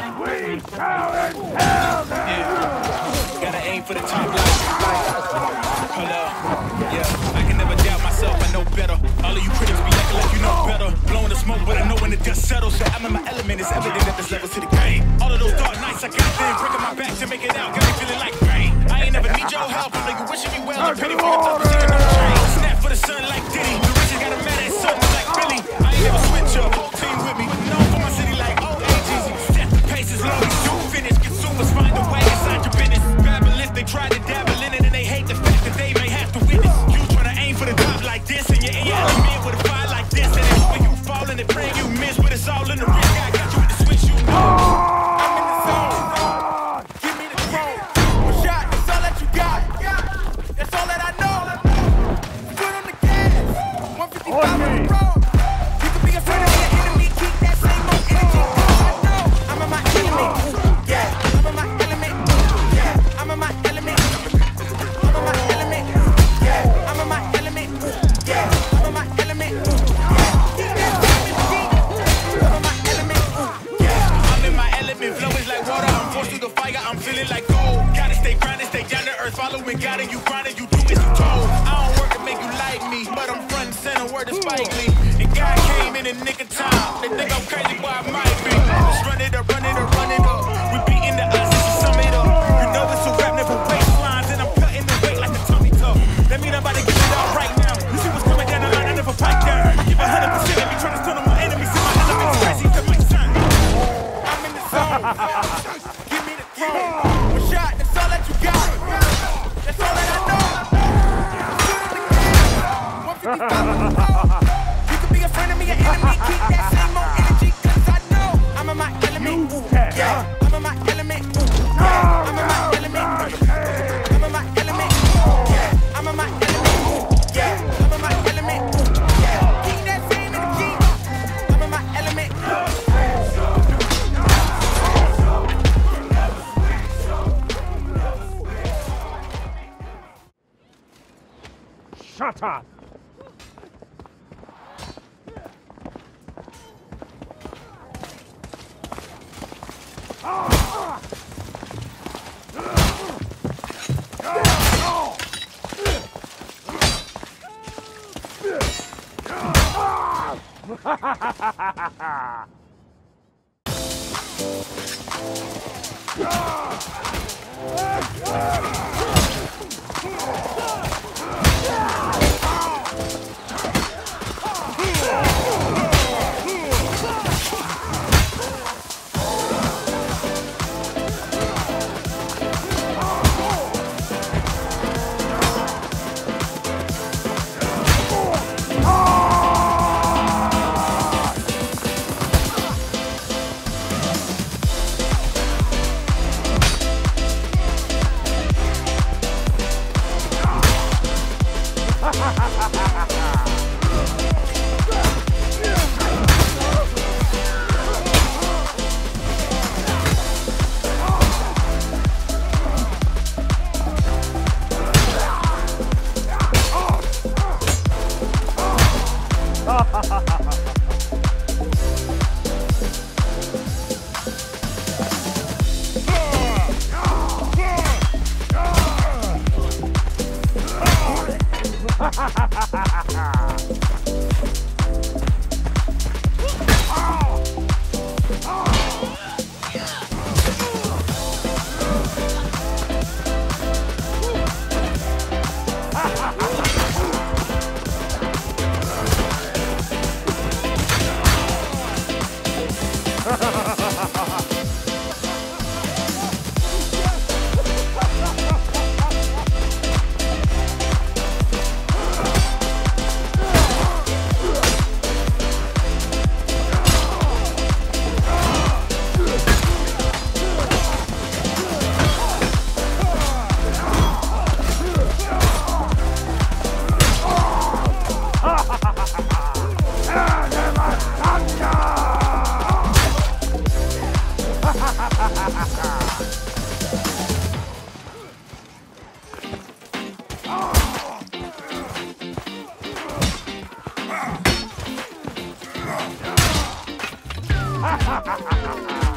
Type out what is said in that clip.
We shall tell them! Yeah. Gotta aim for the top line. Hold up. Yeah. I can never doubt myself, I know better. All of you critics be acting like you know better. Blowing the smoke, but I know when the dust settles. So I'm in my element, it's evident at this level to the game. All of those dark nights I got there, breaking my back to make it out. Got me feeling like rain. I ain't never need your help, I know you wishing me well. I'm petty for your tough, taking no train. Snap for the sun like Diddy. The riches got a man at something like Billy. I ain't never switch up, whole team with me. Known for my city like OAGZ. Step the pace as long as you finish. Consumers find a way inside your business. Babylon, they try to dabble in it and they hate the fact that they may have to witness. You tryna aim for the top like this and you're in your element with a fire like this. And they hoping you fall and they praying you miss, but it's all in the risk. I got you with the switch, you know. I'm in the zone. Give me the chrome. One shot, that's all that you got. That's all that I know. Foot on the gas. 155 on the road. You can be a friend of your enemy. Keep that same old energy. I know. I'm in my element. Yeah. I'm in my element. Yeah. I'm in my element. I'm in my element. Yeah. I'm in my element. Yeah. I'm in my element. Keep that same energy. I'm in my element. Yeah. I'm in my element. Flow is like water. I'm forced through the fire. I'm feeling like gold. Gotta stay grinding, stay down to earth. Following God and you grinding, you do as you told. I don't work to make you like me, but I'm front and center, word to Spike Lee. And God came in the nick of time. They think I'm crazy, boy, I might be. Let's run it up, run it up, run it up. We beating the odds, this is sum it up. You know it's a rap, never waistlines, and I'm cutting the weight like a tummy tuck. That mean I'm about to get it all right now. You see what's coming down the line, I never pipe down. I give 100%, let me try to stun on my enemies. See my elements crazy, to my son. I'm in the zone. Give me the chrome. One shot, that's all that you got. That's all that I know. Foot on the gas. 155 on the road. You can be a friend of me, an enemy. Keep that same old energy, cause I know I'm in my element. Yeah, I'm in my element. Yeah, I'm in my element. I'm in my element. Yeah, I'm in my element. Yeah, I'm in my element. Yeah, keep that same energy. I'm in my element. Shut up! Ha ha ha ha ha!